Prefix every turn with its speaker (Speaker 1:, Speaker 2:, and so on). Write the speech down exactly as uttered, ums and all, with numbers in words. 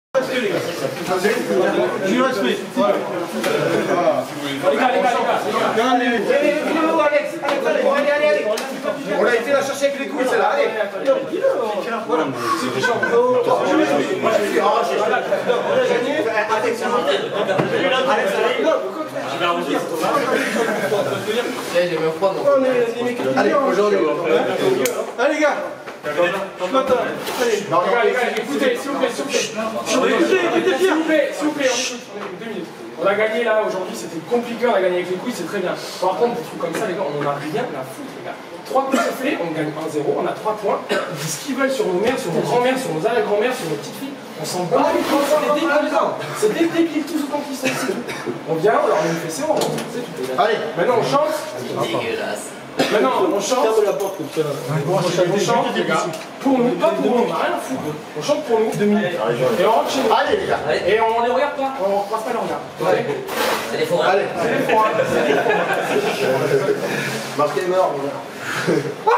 Speaker 1: Du respect. Voilà.
Speaker 2: Les gars, les gars, les gars. Alex, allez, allez, allez. On a été la chercher avec les couilles, celle-là. Allez. Voilà. C'est du champ.
Speaker 3: Je vais arranger.
Speaker 2: J'ai même froid, non. Allez, aujourd'hui.
Speaker 1: Allez, les gars.
Speaker 2: Les gars, les gars, écoutez, s'il vous plaît, s'il vous plaît. S'il vous plaît, s'il vous plaît, s'il vous plaît, deux minutes. On a gagné là aujourd'hui, c'était compliqué, on a gagné avec les couilles, c'est très bien. Par contre, des trucs comme ça, les gars, on n'en a rien à foutre, les gars. Trois coups sifflés, on gagne un zéro, on a trois points. Ils disent ce qu'ils veulent sur nos mères, sur nos grands-mères, sur nos arrière-grands-mères, sur nos petites filles. On s'en bat les couilles, c'est des débiles. C'est des débiles tous autant qu'ils sont ici. On vient, on leur met une fessée, on rentre. C'est tout.
Speaker 1: Allez,
Speaker 2: maintenant on chante.
Speaker 3: Dégueulasse.
Speaker 2: Maintenant on chante.
Speaker 1: ferme la porte comme ça.
Speaker 2: On chante, les gars. Pour nous, pas pour nous, on n'a rien à foutre. On chante pour nous, deux minutes. Et on rentre chez nous.
Speaker 1: Allez, les gars.
Speaker 2: Et on les regarde pas, on croise pas les regards. Allez.
Speaker 3: C'est des forains.
Speaker 1: Allez.
Speaker 2: C'est les forains.
Speaker 1: Marquez mort, mon gars.